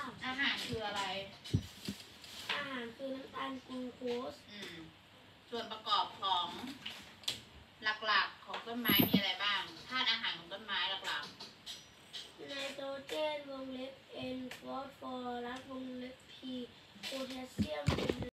อาหารคืออะไรอาหารคือน้ำตาลกลูโคสส่วนประกอบของหลักๆของต้นไม้มีอะไรบ้างธาตุอาหารของต้นไม้หลักๆไนโตรเจนวงเล็บ N ฟอสฟอรัสวงเล็บ P โพแทสเซีย